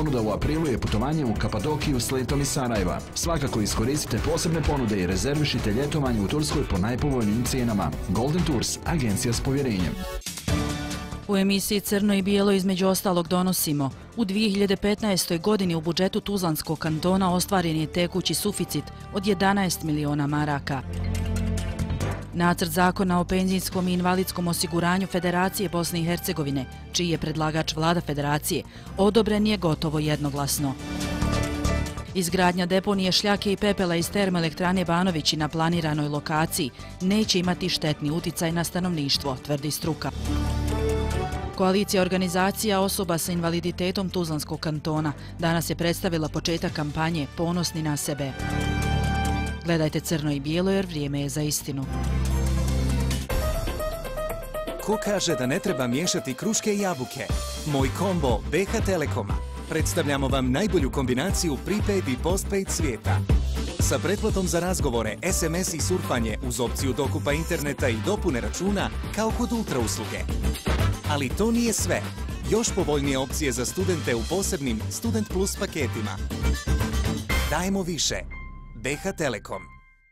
ponuda u aprilu je putovanje u Kapadokiju s letom iz Sarajeva. Svakako iskoristite posebne ponude i rezervišite ljetovanje u Turskoj po najpovoljnijim cijenama. Golden Tours, agencija s povjerenjem. U emisiji Crno i bijelo između ostalog donosimo: u 2015. godini u budžetu Tuzlanskog kantona ostvaren je tekući suficit od 11 miliona maraka. Nacrt zakona o penzijskom i invalidskom osiguranju Federacije Bosne i Hercegovine, čiji je predlagač vlada Federacije, odobren je gotovo jednoglasno. Izgradnja deponije šljake i pepela iz termoelektrane Banovići na planiranoj lokaciji neće imati štetni uticaj na stanovništvo, tvrdi struka. Koalicija organizacija osoba sa invaliditetom Tuzlanskog kantona danas je predstavila početak kampanje Ponosni na sebe. Gledajte Crno i bijelo jer vrijeme je za istinu. Ko kaže da ne treba miješati kruške i jabuke? Moj kombo BH Telekoma. Predstavljamo vam najbolju kombinaciju prepaid i postpaid svijeta. Sa pretplatom za razgovore, SMS i surfanje uz opciju dokupa interneta i dopune računa kao kod ultra usluge. Ali to nije sve. Još povoljnije opcije za studente u posebnim Student Plus paketima. Dajemo više. BH Telekom.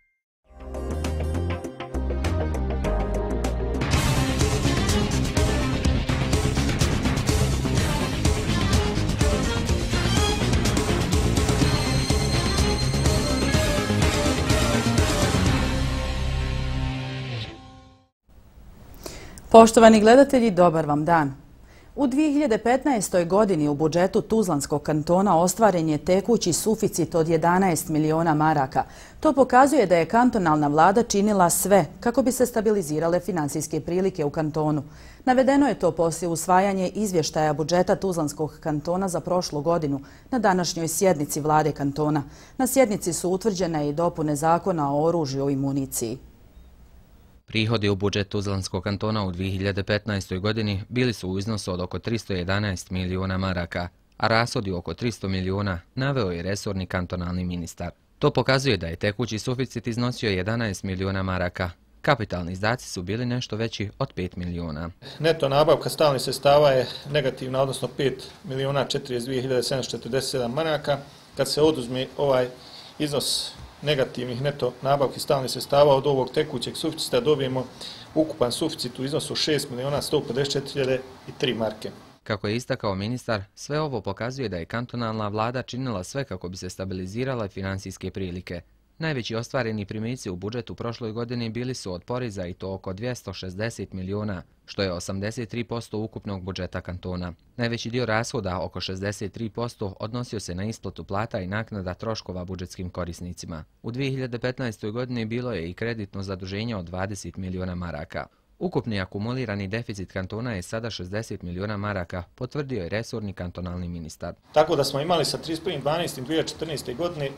Poštovani gledatelji, dobar vam dan. U 2015. godini u budžetu Tuzlanskog kantona ostvaren je tekući suficit od 11 miliona maraka. To pokazuje da je kantonalna vlada činila sve kako bi se stabilizirale financijske prilike u kantonu. Navedeno je to poslije usvajanja izvještaja budžeta Tuzlanskog kantona za prošlu godinu na današnjoj sjednici vlade kantona. Na sjednici su utvrđene i dopune zakona o oružju i municiji. Prihodi u budžetu Tuzlanskog kantona u 2015. godini bili su u iznosu od oko 311 miliona maraka, a rashodi oko 300 miliona, naveo je resorni kantonalni ministar. To pokazuje da je tekući suficit iznosio 11 miliona maraka. Kapitalni izdaci su bili nešto veći od 5 miliona. Neto nabavka stalnih sredstava je negativna, odnosno 5 miliona 42.747 maraka. Kad se oduzme ovaj iznos negativnih neto nabavki stalnih sredstava od ovog tekućeg suficita dobijemo ukupan suficit u iznosu 6.154.003 marke. Kako je istakao ministar, sve ovo pokazuje da je kantonalna vlada činila sve kako bi se stabilizirale financijske prilike. Najveći ostvareni primici u budžetu prošloj godini bili su od poreza i to oko 260 miliona, što je 83% ukupnog budžeta kantona. Najveći dio rashoda, oko 63%, odnosio se na isplatu plata i naknada troškova budžetskim korisnicima. U 2015. godini bilo je i kreditno zaduženje od 20 miliona maraka. Ukupni akumulirani deficit kantona je sada 60 miliona maraka, potvrdio je resorni kantonalni ministar. Tako da smo imali sa 31.12.2014. godine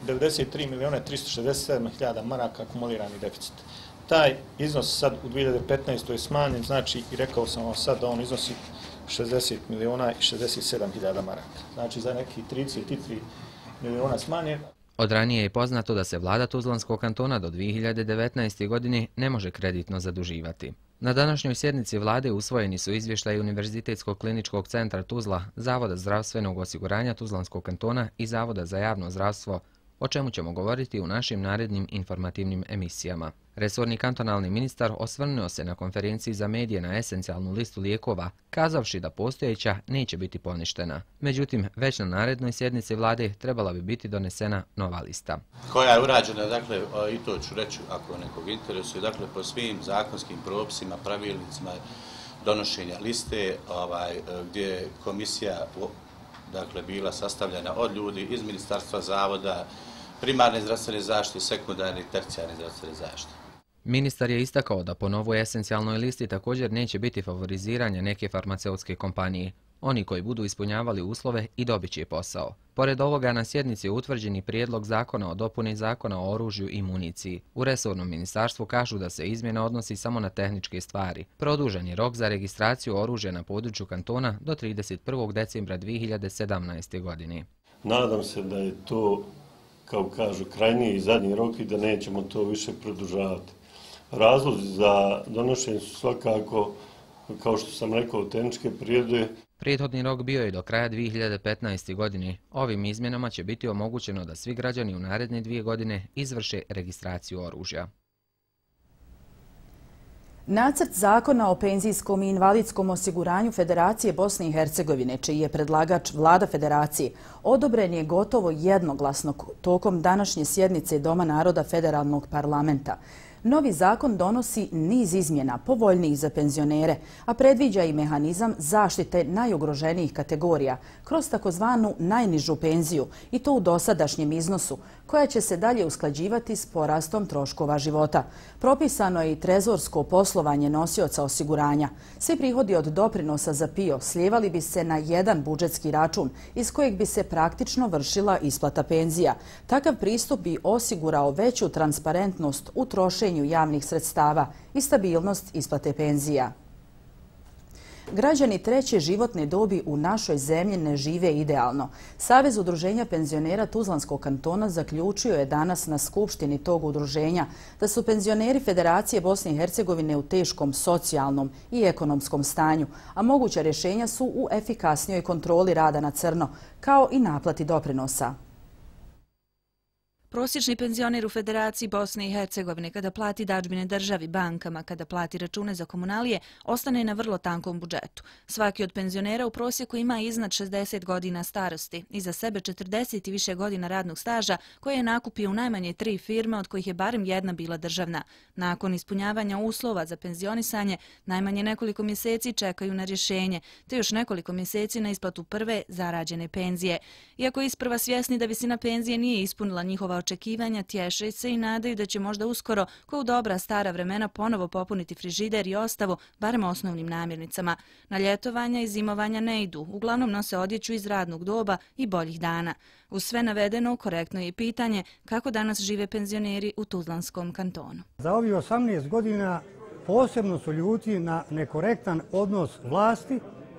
93.367.000 maraka akumulirani deficit. Taj iznos sad u 2015. je smanjen, znači i rekao sam vam sad da on iznosi 60 miliona i 67.000 maraka. Znači za nekih 33 miliona smanjen. Od ranije je poznato da se vlada Tuzlanskog kantona do 2019. godine ne može kreditno zaduživati. Na današnjoj sjednici vlade usvojeni su izvještaji Univerzitetskog kliničkog centra Tuzla, Zavoda zdravstvenog osiguranja Tuzlanskog kantona i Zavoda za javno zdravstvo, o čemu ćemo govoriti u našim narednim informativnim emisijama. Resorni kantonalni ministar osvrnuo se na konferenciji za medije na esencijalnu listu lijekova, kazavši da postojeća neće biti poništena. Međutim, već na narednoj sjednici vlade trebala bi biti donesena nova lista. Koja je urađena, dakle, i to ću reći ako nekog interesuje, dakle, po svim zakonskim propisima, pravilnicima donošenja liste, gdje je komisija dakle, bila sastavljena od ljudi iz ministarstva, zavoda, primarne zdravstvene zaštite, sekundarne i tercijarne zdravstvene zaštite. Ministar je istakao da po novoj esencijalnoj listi također neće biti favoriziranja neke farmaceutske kompanije. Oni koji budu ispunjavali uslove i dobit će posao. Pored ovoga na sjednici je utvrđen i prijedlog zakona o dopuni zakona o oružju i municiji. U resornom ministarstvu kažu da se izmjena odnosi samo na tehničke stvari. Produžen je rok za registraciju oružja na području kantona do 31. decembra 2017. godine. Nadam se da je to, kao kažu, krajniji i zadnji rok i da nećemo to više produžavati. Razlozi za donošenje su svakako, kao što sam rekao, tehničke prirode. Prethodni rok bio je do kraja 2015. godine. Ovim izmjenama će biti omogućeno da svi građani u naredne 2 godine izvrše registraciju oružja. Nacrt zakona o penzijskom i invalidskom osiguranju Federacije Bosne i Hercegovine, čiji je predlagač Vlada Federacije, odobren je gotovo jednoglasno tokom današnje sjednice Doma naroda Federalnog parlamenta. Novi zakon donosi niz izmjena povoljnijih za penzionere, a predviđa i mehanizam zaštite najugroženijih kategorija kroz takozvanu najnižu penziju i to u dosadašnjem iznosu, koja će se dalje usklađivati s porastom troškova života. Propisano je i trezorsko poslovanje nosioca osiguranja. Svi prihodi od doprinosa za PIO slijevali bi se na jedan budžetski račun iz kojeg bi se praktično vršila isplata penzija. Takav pristup bi osigurao veću transparentnost u trošenju javnih sredstava i stabilnost isplate penzija. Građani treće životne dobi u našoj zemlji ne žive idealno. Savez udruženja penzionera Tuzlanskog kantona zaključio je danas na skupštini tog udruženja da su penzioneri Federacije Bosne i Hercegovine u teškom socijalnom i ekonomskom stanju, a moguća rješenja su u efikasnijoj kontroli rada na crno, kao i naplati doprinosa. Prosječni penzioner u Federaciji Bosne i Hercegovine kada plati dadžbine državi, bankama, kada plati račune za komunalije, ostane na vrlo tankom budžetu. Svaki od penzionera u prosjeku ima iznad 60 godina starosti, iza sebe 40 i više godina radnog staža koje je nakupio u najmanje 3 firme, od kojih je barem jedna bila državna. Nakon ispunjavanja uslova za penzionisanje, najmanje nekoliko mjeseci čekaju na rješenje, te još nekoliko mjeseci na isplatu prve zarađene penzije. Iako isprva svjesni da visina penzije nije ispunila njihova očekivanja, tješe se i nadaju da će možda uskoro, ko u dobra stara vremena, ponovo popuniti frižider i ostavu, barem osnovnim namirnicama. Na ljetovanja i zimovanja ne idu, uglavnom nose odjeću iz radnog doba i boljih dana. Uz sve navedeno, korektno je i pitanje kako danas žive penzioneri u Tuzlanskom kantonu. Za ovih 18 godina posebno su ljuti na nekorektan odnos vlasti,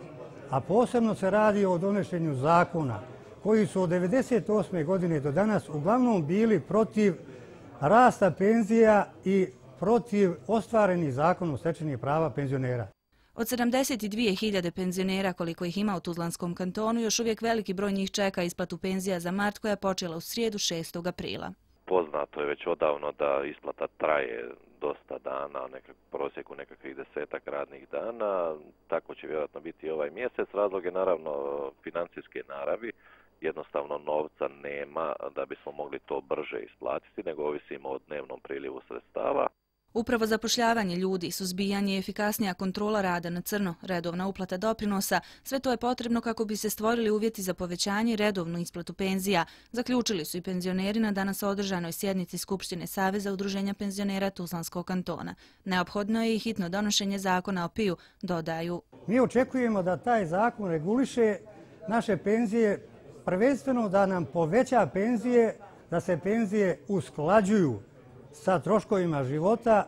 a posebno se radi o donošenju zakona koji su od 1998. godine do danas uglavnom bili protiv rasta penzija i protiv ostvarenih zakonom stečenih prava penzionera. Od 72.000 penzionera koliko ih ima u Tuzlanskom kantonu, još uvijek veliki broj njih čeka isplatu penzija za mart koja je počela u srijedu 6. aprila. Poznato je već odavno da isplata traje dosta dana, prosjeku nekakvih 10 radnih dana. Tako će vjerojatno biti ovaj mjesec. Razlog je naravno financijske naravi. Jednostavno novca nema da bismo mogli to brže isplatiti, nego ovisimo o dnevnom prilivu sredstava. Upravo zapošljavanje ljudi, suzbijanje i efikasnija kontrola rada na crno, redovna uplata doprinosa, sve to je potrebno kako bi se stvorili uvjeti za povećanje i redovnu isplatu penzija, zaključili su i penzioneri na danas održanoj sjednici Skupštine Saveza udruženja penzionera Tuzlanskog kantona. Neophodno je i hitno donošenje zakona o PIO, dodaju. Mi očekujemo da taj zakon reguliše naše penzije, prvenstveno da nam poveća penzije, da se penzije usklađuju sa troškovima života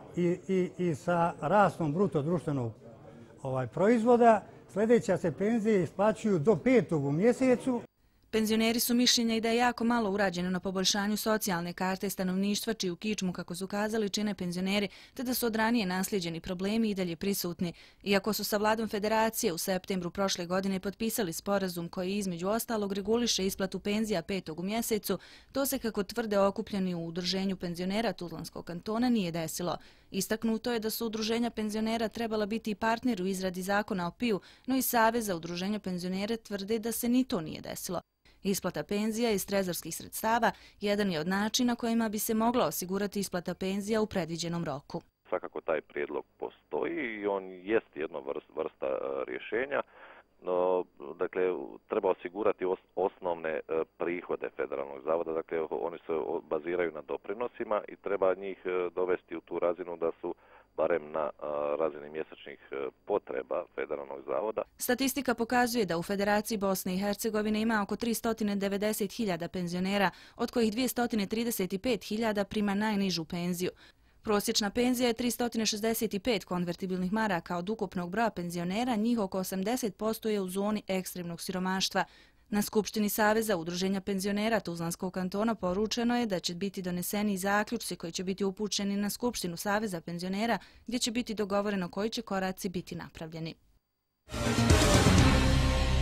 i sa rastom bruto društvenog proizvoda. Sljedeća se penzije isplaćuju do 5. u mjesecu. Penzioneri su mišljenja i da je jako malo urađeno na poboljšanju socijalne karte stanovništva, čiju kičmu, kako su kazali, čine penzioneri, te da su od ranije naslijeđeni problemi i dalje prisutni. Iako su sa vladom Federacije u septembru prošle godine potpisali sporazum koji između ostalog reguliše isplatu penzija 5. u mjesecu, to se, kako tvrde okupljeni u udruženju penzionera Tuzlanskog kantona, nije desilo. Istaknuto je da su udruženja penzionera trebala biti i partner u izradi zakona o PIO, no i Saveza udruženja penzionera tvrde da se ni to nije desilo. Isplata penzija iz trezorskih sredstava jedan je od načina kojima bi se mogla osigurati isplata penzija u predviđenom roku. Svakako taj prijedlog postoji i on jest jedna vrsta rješenja. No, dakle, treba osigurati osnovne prihode Federalnog zavoda, dakle, oni se baziraju na doprinosima i treba njih dovesti u tu razinu da su barem na razini mjesečnih potreba Federalnog zavoda. Statistika pokazuje da u Federaciji Bosne i Hercegovine ima oko 390.000 penzionera, od kojih 235.000 prima najnižu penziju. Prosječna penzija je 365 konvertibilnih maraka od ukupnog broja penzionera, njih oko 80% je u zoni ekstremnog siromaštva. Na Skupštini Saveza udruženja penzionera Tuzlanskog kantona poručeno je da će biti doneseni zaključci koji će biti upućeni na Skupštinu Saveza penzionera, gdje će biti dogovoreno koji će koraci biti napravljeni.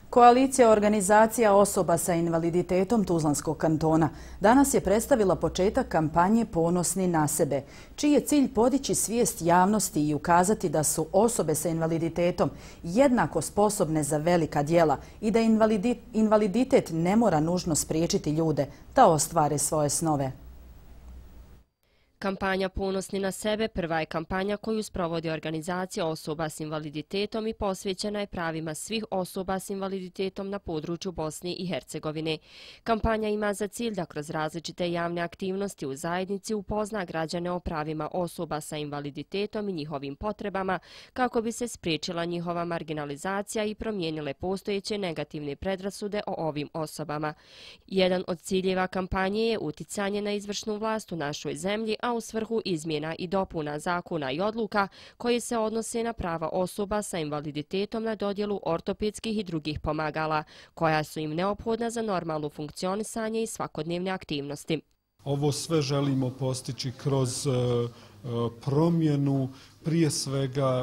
Koalicija organizacija osoba sa invaliditetom Tuzlanskog kantona danas je predstavila početak kampanje Ponosni na sebe, čiji je cilj podići svijest javnosti i ukazati da su osobe sa invaliditetom jednako sposobne za velika djela i da invaliditet ne mora nužno spriječiti ljude da ostvare svoje snove. Kampanja Ponosni na sebe prva je kampanja koju sprovodi organizacija osoba s invaliditetom i posvećena je pravima svih osoba s invaliditetom na području Bosne i Hercegovine. Kampanja ima za cilj da kroz različite javne aktivnosti u zajednici upozna građane o pravima osoba sa invaliditetom i njihovim potrebama kako bi se spriječila njihova marginalizacija i promijenile postojeće negativne predrasude o ovim osobama. Jedan od ciljeva kampanje je uticanje na izvršnu vlast u našoj zemlji, a u svrhu izmjena i dopuna zakona i odluka koji se odnose na prava osoba sa invaliditetom na dodjelu ortopedskih i drugih pomagala, koja su im neophodna za normalno funkcionisanje i svakodnevne aktivnosti. Ovo sve želimo postići kroz promjenu prije svega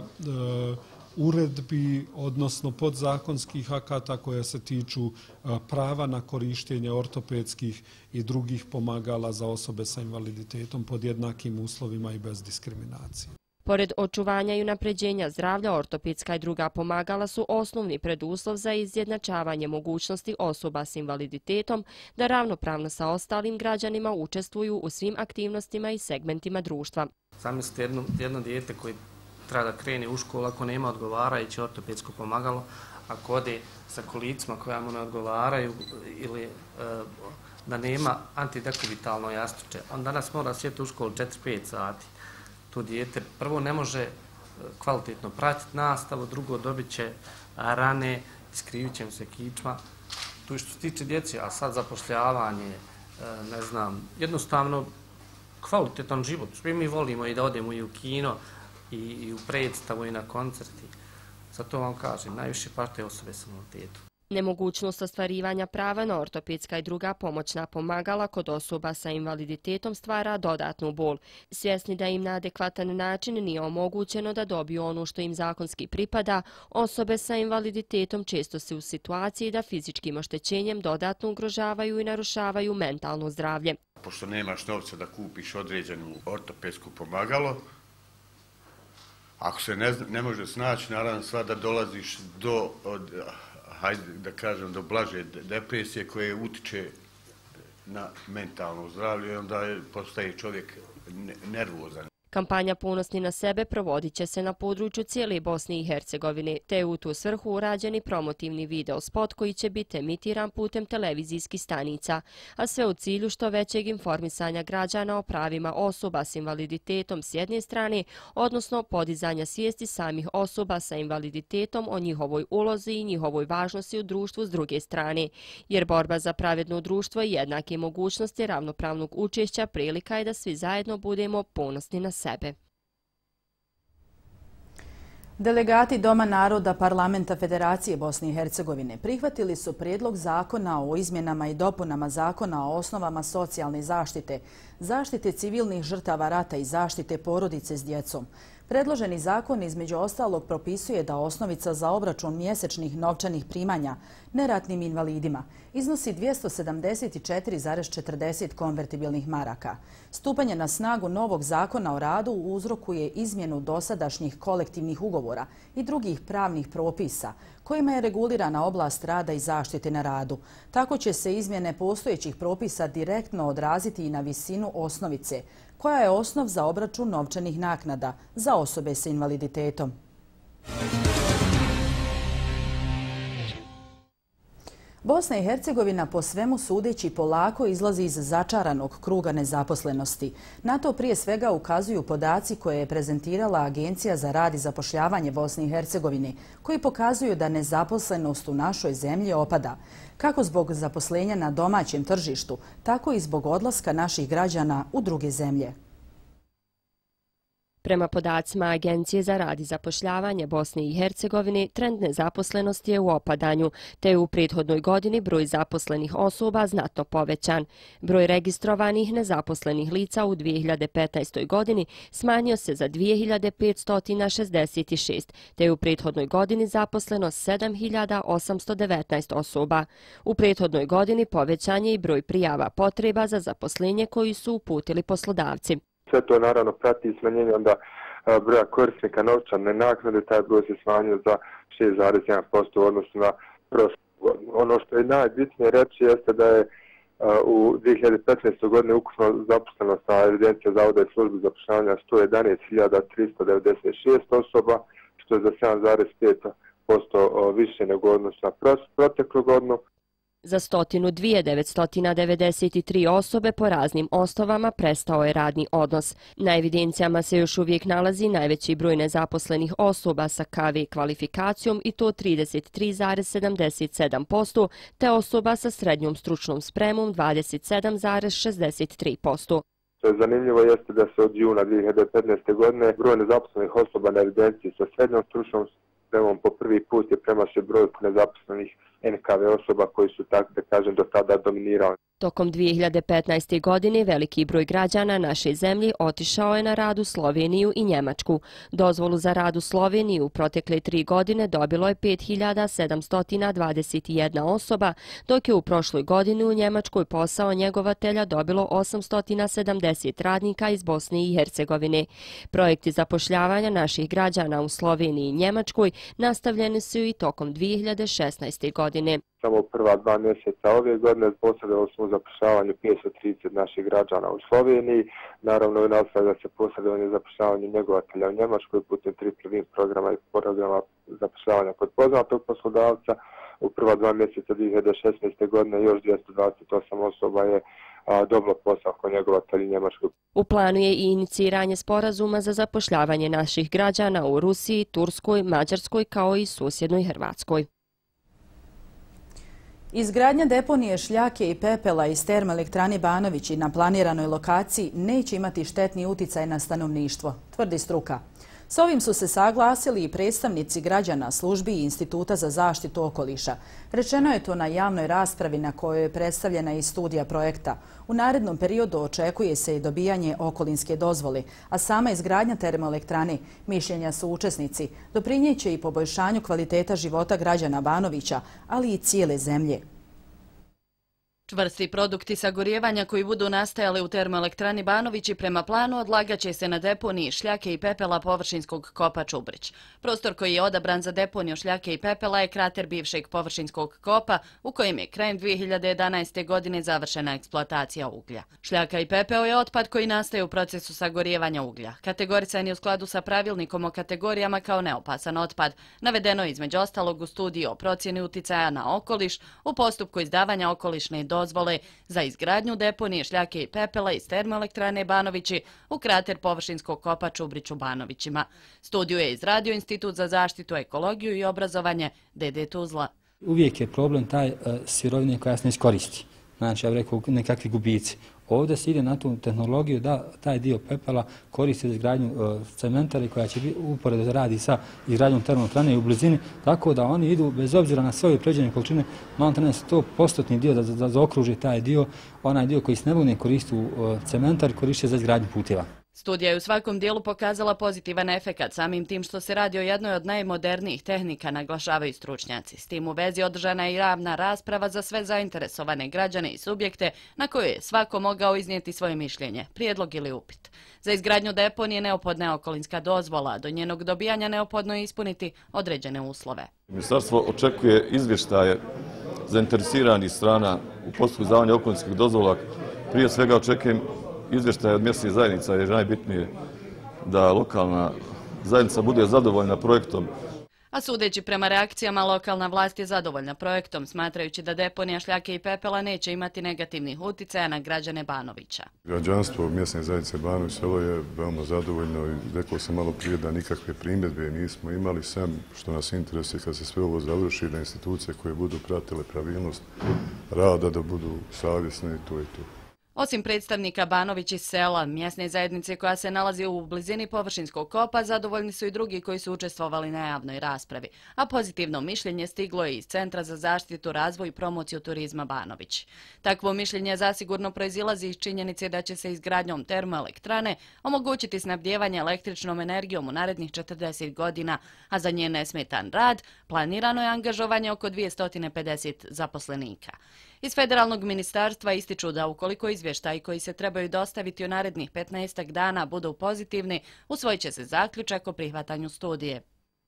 uredbi, odnosno podzakonskih akata koje se tiču prava na korištenje ortopedskih i drugih pomagala za osobe sa invaliditetom pod jednakim uslovima i bez diskriminacije. Pored očuvanja i unapređenja zdravlja, ortopedska i druga pomagala su osnovni preduslov za izjednačavanje mogućnosti osoba s invaliditetom da ravnopravno sa ostalim građanima učestvuju u svim aktivnostima i segmentima društva. Zamislite jedno dijete koje treba da krene u školu ako nema odgovarajuće ortopedsko pomagalo, ako ode sa kolicima koja mu ne odgovaraju ili da nema antidekubitalno jastuče. On danas mora sjeti u školu 4-5 sati. To dijete prvo ne može kvalitetno pratiti nastavu, drugo dobit će rane, iskrivit će mu se kičma. To je što se tiče djece, a sad zapošljavanje, ne znam, jednostavno kvalitetan život. Svi mi volimo i da odemo i u kino, i u predstavu i na koncerti. Zato vam kažem, najviše pate osobe s invaliditetom. Nemogućnost ostvarivanja prava na ortopedska i druga pomoćna pomagala kod osoba sa invaliditetom stvara dodatnu bol. Svjesni da im na adekvatan način nije omogućeno da dobiju ono što im zakonski pripada, osobe sa invaliditetom često se u situaciji da fizičkim oštećenjem dodatno ugrožavaju i narušavaju mentalno zdravlje. Pošto nemaš novca da kupiš određenu ortopedsku pomagalo, ako se ne može snaći, naravno sva da dolaziš do, hajde da kažem, do blaže depresije koje utiče na mentalno zdravlje i onda postaje čovjek nervozan. Kampanja Ponosni na sebe provodit će se na području cijele Bosne i Hercegovine, te u tu svrhu urađeni promotivni video spot koji će biti emitiran putem televizijskih stanica, a sve u cilju što većeg informisanja građana o pravima osoba s invaliditetom s jedne strane, odnosno podizanja svijesti samih osoba sa invaliditetom o njihovoj ulozi i njihovoj važnosti u društvu s druge strane, jer borba za pravedno društvo i jednake mogućnosti ravnopravnog učešća prilika je da svi zajedno budemo ponosni na sebe. Delegati Doma naroda Parlamenta Federacije Bosne i Hercegovine prihvatili su prijedlog zakona o izmjenama i dopunama zakona o osnovama socijalne zaštite, zaštite civilnih žrtava rata i zaštite porodice s djecom. Predloženi zakon između ostalog propisuje da osnovica za obračun mjesečnih novčanih primanja neratnim invalidima iznosi 274,40 konvertibilnih maraka. Stupanje na snagu novog zakona o radu uzrokuje izmjenu dosadašnjih kolektivnih ugovora i drugih pravnih propisa kojima je regulirana oblast rada i zaštite na radu. Tako će se izmjene postojećih propisa direktno odraziti i na visinu osnovice, koja je osnov za obračun novčanih naknada za osobe sa invaliditetom. Bosna i Hercegovina po svemu sudeći polako izlazi iz začaranog kruga nezaposlenosti. Na to prije svega ukazuju podaci koje je prezentirala Agencija za rad i zapošljavanje Bosne i Hercegovine, koji pokazuju da nezaposlenost u našoj zemlji opada, kako zbog zaposlenja na domaćem tržištu, tako i zbog odlaska naših građana u druge zemlje. Prema podacima Agencije za rad i zapošljavanje Bosne i Hercegovine, trend nezaposlenosti je u opadanju, te je u prethodnoj godini broj zaposlenih osoba znatno povećan. Broj registrovanih nezaposlenih lica u 2015. godini smanjio se za 2566, te je u prethodnoj godini zaposleno 7819 osoba. U prethodnoj godini povećan je i broj prijava potreba za zaposlenje koji su uputili poslodavci. Sve to naravno prati smanjenje onda broja korisnika novčane naknade, taj broj se smanjio za 6,1% u odnosu na prošlu godinu. Ono što je najbitnije reći jeste da je u 2015. godine ukupno zaposleno sa evidencija Zavoda i službe zapošljavanja 111.396 osoba, što je za 7,5% više nego odnosu na proteklu godinu. Za 102.993 osobe po raznim osnovama prestao je radni odnos. Na evidencijama se još uvijek nalazi najveći broj nezaposlenih osoba sa KV kvalifikacijom i to 33,77%, te osoba sa srednjom stručnom spremom 27,63%. Što je zanimljivo jeste da se od juna 2015. godine broj nezaposlenih osoba na evidenciji sa srednjom stručnom spremom po prvi put je premašio broj nezaposlenih NKV osoba koji su, tako da kažem, do tada dominirali. Tokom 2015. godine veliki broj građana naše zemlje otišao je na rad u Sloveniju i Njemačku. Dozvolu za rad u Sloveniji u protekle 3 godine dobilo je 5721 osoba, dok je u prošloj godini u Njemačkoj posao njegovatelja dobilo 870 radnika iz Bosne i Hercegovine. Projekti zapošljavanja naših građana u Sloveniji i Njemačkoj nastavljeni su i tokom 2016. godine. Samo prva 2 mjeseca ove godine posredovali smo u zapošljavanju 530 naših građana u Sloveniji. Naravno i nastavlja se posredovanje zapošljavanju njegovatelja u Njemačkoj putem 3 prvih programa i programa zapošljavanja kod poznatog poslodavca. U prva 2 mjeseca 2016. godine još 228 osoba je dobilo posao kod njegovatelja u Njemačkoj. U planu je i iniciranje sporazuma za zapošljavanje naših građana u Rusiji, Turskoj, Mađarskoj kao i susjednoj Hrvatskoj. Izgradnja deponije šljake i pepela iz termoelektrane Banovići na planiranoj lokaciji neće imati štetni uticaj na stanovništvo, tvrdi struka. S ovim su se saglasili i predstavnici građana, službi i Instituta za zaštitu okoliša. Rečeno je to na javnoj raspravi na kojoj je predstavljena i studija projekta. U narednom periodu očekuje se i dobijanje okolinske dozvole, a sama izgradnja termoelektrane, mišljenja su učesnici, doprinijeće i poboljšanju kvaliteta života građana Banovića, ali i cijele zemlje. Čvrsti produkti sagorijevanja koji budu nastajali u termoelektrani Banovići prema planu odlagaće se na deponiji šljake i pepela površinskog kopa Čubrić. Prostor koji je odabran za deponiju šljake i pepela je krater bivšeg površinskog kopa u kojem je krajem 2011. godine završena eksploatacija uglja. Šljaka i pepeo je otpad koji nastaje u procesu sagorijevanja uglja. Kategorisan je u skladu sa pravilnikom o kategorijama kao neopasan otpad. Navedeno je između ostalog u studiji o procjeni uticaja na okoliš u postupku izdavanja okolišne dozvole za izgradnju deponije šljake i pepela iz termoelektrane Banovići u krater površinskog kopa Čubrić u Banovićima. Studiju je izradio Institut za zaštitu, ekologiju i obrazovanje DD Tuzla. Uvijek je problem taj sirovine koja se ne iskoristi. Znači, ja bih rekao, nekakvi gubici. Ovdje se ide na tu tehnologiju da taj dio pepela koristi za izgradnju cementare koja će uporedo da radi sa izgradnjom termoelektrane i u blizini, tako da oni idu bez obzira na sve ove pređene količine, malo 100% dio da zaokruži taj dio, onaj dio koji se ne mogu koristiti u cementar, koristi za izgradnju puteva. Studija je u svakom dijelu pokazala pozitivan efekat, samim tim što se radi o jednoj od najmodernijih tehnika, naglašavaju stručnjaci. S tim u vezi održana je i javna rasprava za sve zainteresovane građane i subjekte na kojoj je svako mogao iznijeti svoje mišljenje, prijedlog ili upit. Za izgradnju deponije neophodna je okolinska dozvola, do njenog dobijanja neophodno je ispuniti određene uslove. Ministarstvo očekuje izvještaje zainteresiranih strana u postupku izdavanja okolinskih dozvola. Prije svega očekujem izvještaje od mjesnih zajednica, jer je najbitnije da lokalna zajednica bude zadovoljna projektom. A sudeći prema reakcijama, lokalna vlast je zadovoljna projektom, smatrajući da deponija šljake i pepela neće imati negativnih uticaja na građane Banovića. Građanstvo mjesne zajednice Banović selo je veoma zadovoljno i rekao sam malo prije da nikakve primjedbe nismo imali, sem što nas interesuje kad se sve ovo završi, da institucije koje budu pratile pravilnost rada da budu savjesne i to je to. Osim predstavnika Banović iz sela, mjesne zajednice koja se nalazi u blizini površinskog kopa, zadovoljni su i drugi koji su učestvovali na javnoj raspravi, a pozitivno mišljenje stiglo je iz Centra za zaštitu, razvoj i promociju turizma Banović. Takvo mišljenje zasigurno proizilazi iz činjenice da će se izgradnjom termoelektrane omogućiti snabdijevanje električnom energijom u narednih 40 godina, a za njen nesmetan rad planirano je angažovanje oko 250 zaposlenika. Iz federalnog ministarstva ističu da ukoliko izvještaji koji se trebaju dostaviti u narednih 15 dana budu pozitivni, usvojit će se zaključak o prihvatanju studije.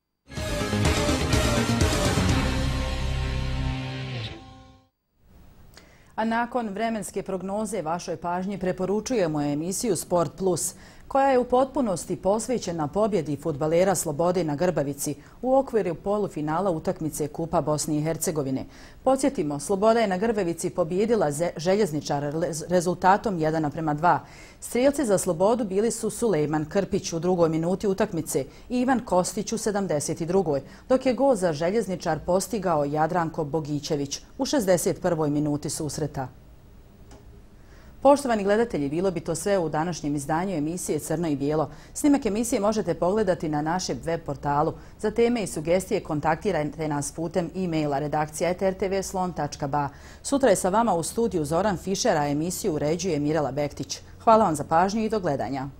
A nakon vremenske prognoze vašoj pažnji preporučujemo emisiju Sport Plus, koja je u potpunosti posvećena pobjedi fudbalera Slobode na Grbavici u okviru polufinala utakmice Kupa Bosne i Hercegovine. Podsjetimo, Sloboda je na Grbavici pobjedila Željezničar rezultatom 1:2. Strijelci za Slobodu bili su Sulejman Krpić u 2. minuti utakmice i Ivan Kostić u 72. dok je gol za Željezničar postigao Jadranko Bogićević u 61. minuti susreta. Poštovani gledatelji, bilo bi to sve u današnjem izdanju emisije Crno i bijelo. Snimak emisije možete pogledati na našem web portalu. Za teme i sugestije kontaktirajte nas putem e-maila redakcija@rtvslon.ba. Sutra je sa vama u studiju Zoran Fišer, a emisiju uređuje Mirela Bektić. Hvala vam za pažnju i do gledanja.